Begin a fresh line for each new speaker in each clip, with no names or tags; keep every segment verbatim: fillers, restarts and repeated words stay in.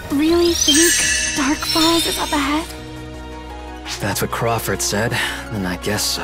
really think Dark Falls is up ahead?
If that's what Crawford said, then I guess so.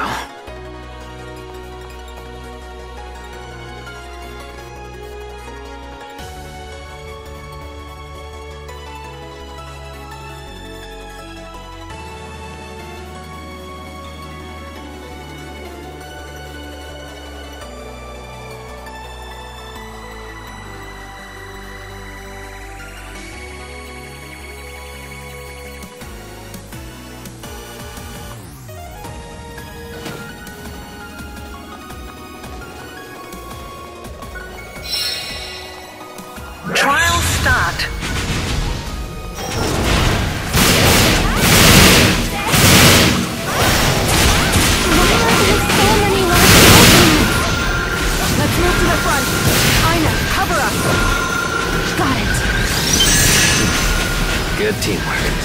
Trial start.
Let's move to the front. Aina, cover us. Got it.
Good teamwork.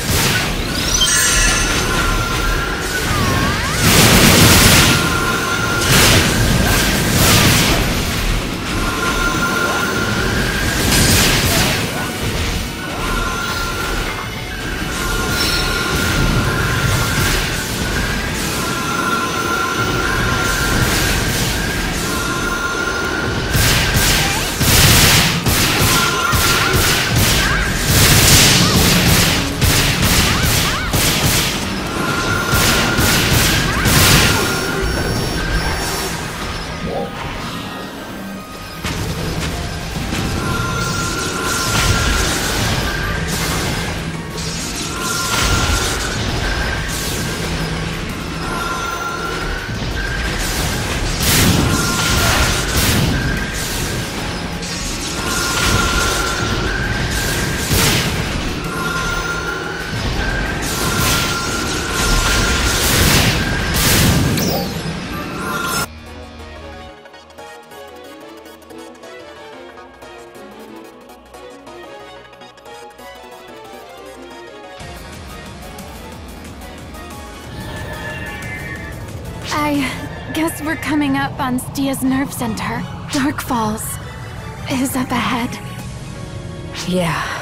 I guess we're coming up on Stia's nerve center. Dark Falls is up ahead.
Yeah.